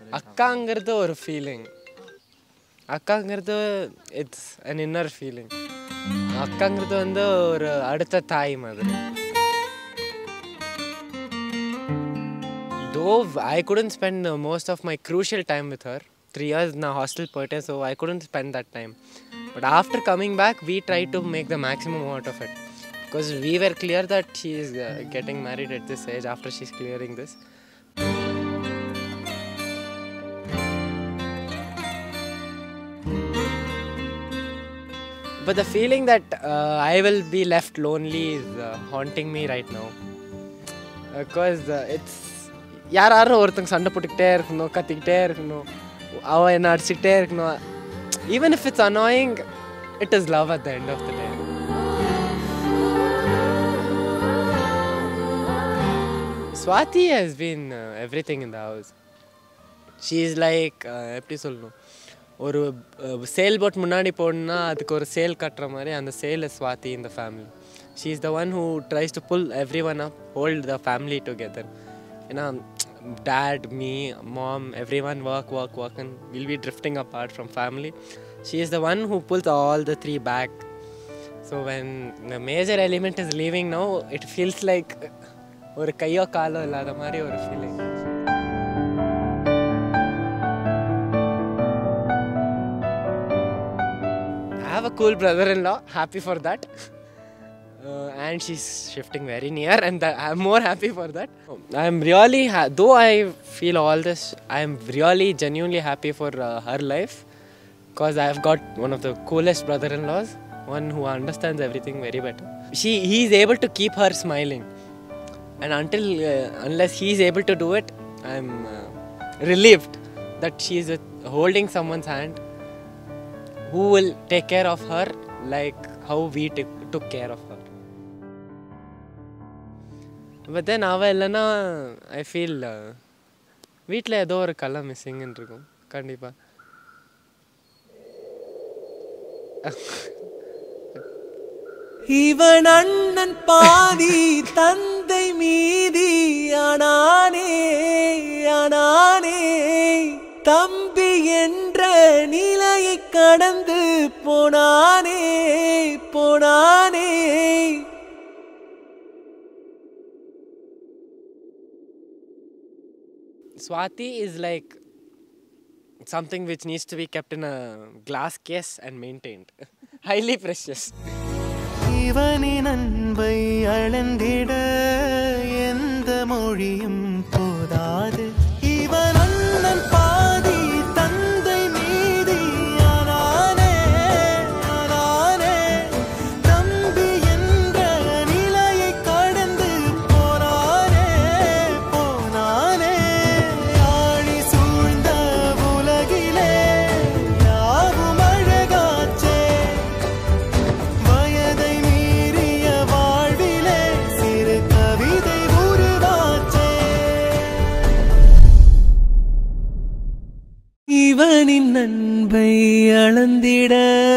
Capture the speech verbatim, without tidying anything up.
அக்காங்கிறது ஒரு ஃபீலிங். அக்காங்கிறது it's an inner feeling. அக்காங்கிறது வந்து ஒரு அடுத்த தாய் மாதிரி. Though I couldn't spend uh, most of my crucial time with her, three years in a hostel per so I couldn't spend that time. But after coming back, we tried to make the maximum out of it. Because we were clear that she is uh, getting married at this age after she's clearing this. But the feeling that uh, I will be left lonely is uh, haunting me right now. Because uh, it's யாரும் ஒருத்தங்க சண்டை போட்டுக்கிட்டே இருக்கணும், கத்திக்கிட்டே இருக்கணும், அவன் என்ன அடிச்சுக்கிட்டே இருக்கணும். Even if it's annoying, it is love at the end of the day. Swati has been uh, everything in the house. She is like, எப்படி சொல்லணும், ஒரு சேல் போட் முன்னாடி போடணும்னா அதுக்கு ஒரு சேல் கட்டுற மாதிரி அந்த சேல் is Swati in the family. She is the one who tries to pull everyone up, hold the family together. You know, dad, me, mom, everyone work, work, work and we'll be drifting apart from family. She is the one who pulls all the three back. So when the major element is leaving now, it feels like ஒரு கையோ காலோ இல்லாத மாதிரி ஒரு feeling. I have a cool brother-in-law, happy for that. Uh, and she's shifting very near and that, I'm more happy for that. I'm really, ha though I feel all this, I'm really genuinely happy for uh, her life because I've got one of the coolest brother-in-laws, one who understands everything very better. She, he's able to keep her smiling and until, uh, unless he's able to do it, I'm uh, relieved that she's uh, holding someone's hand who will take care of her like how we took care of her. But then அவள் இல்லைன்னா I feel வீட்டில் ஏதோ ஒரு கலை மிஸ்ஸிங்னு இருக்கும் கண்டிப்பாக. இவன் அண்ணன் பாதி தந்தை மீதி ஆனானே ஆனானே தம்பி என்ற நிலையை கடந்து போனானே போனானே. Swati is like something which needs to be kept in a glass case and maintained. Highly precious. இவனின் அன்பை அளந்திட எந்த மொழியும் போதாது. இவன் அண்ணன் பாதி தந்தை மீதி ஆனானே ஆனானே தம்பி என்ற நிலையை கடந்து போனானே போனானே. ஆழி சூழ்ந்த உலகிலே யாவும் அழகாச்சே வயதை மீறிய வாழ்விலே சிறு கவிதை உருவாச்சே. இவனின் அன்பை அளந்திட